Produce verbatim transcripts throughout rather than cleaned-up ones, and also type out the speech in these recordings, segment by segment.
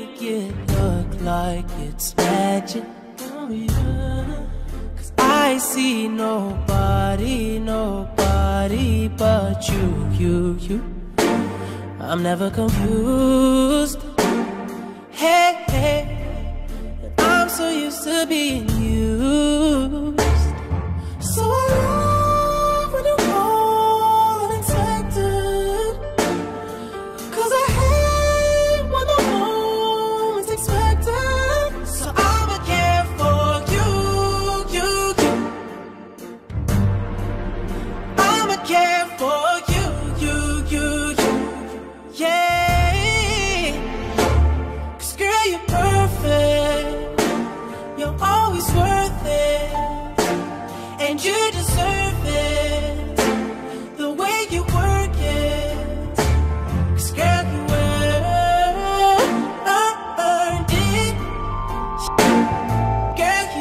make it look like it's magic. Oh yeah. Cause I see nobody, nobody but you, you, you. I'm never confused. Hey, hey, I'm so used to being used. So I love when you call unexpected, cause I hate when the moment's expected. So I'ma care for you, you, you. I'ma care for you, you, you, you. Yeah, cause girl, you're perfect. You're always worth it, and you deserve it, the way you work it. Cause girl, you earned it. Girl, you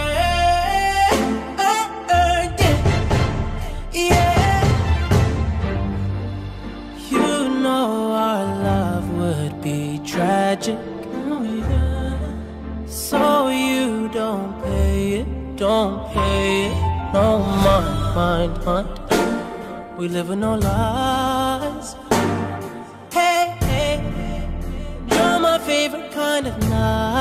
earned it. Yeah. You know our love would be tragic. Oh yeah. So you don't pay it, don't pay it. No mind, mind, mind. We live with no lies. Hey, hey, you're my favorite kind of night.